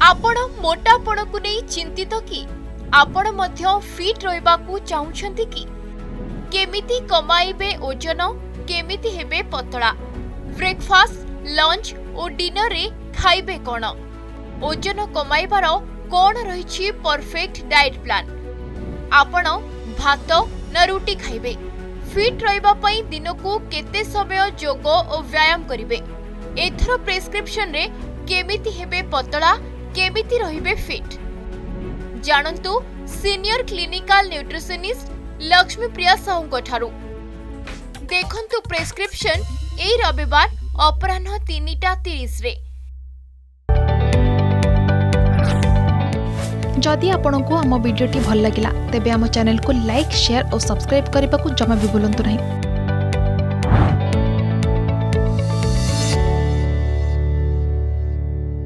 आपण मोटापण को नहीं चिंतित कि आपण मध्य फिट रहिबाकू चाहुछंती कि केमिति कमाइबे ओजन केमिति हेबे पतला ब्रेकफास्ट लंच और डिनर रे खाइबे कोन ओजन कमाइबार कोन रहिछि परफेक्ट डाइट प्लान आपण भात न रुटी खाइबे फिट रहिबा पई दिनकू केते समय योग और व्यायाम करिवे एथरो प्रेस्क्रिप्शन रे केमिति हेबे पतला केमिति रहिबे फिट जानंतु senior clinical nutritionist Laxmipriya Sahu ठारू देखंतु प्रेस्क्रिप्शन ए रविवार अपराह्न 3:30 रे। जदि आपंक आम भिडी भल लगा तेब आम चैनल को लाइक शेयर और सब्सक्राइब करने को जमा भी भूलु नहीं।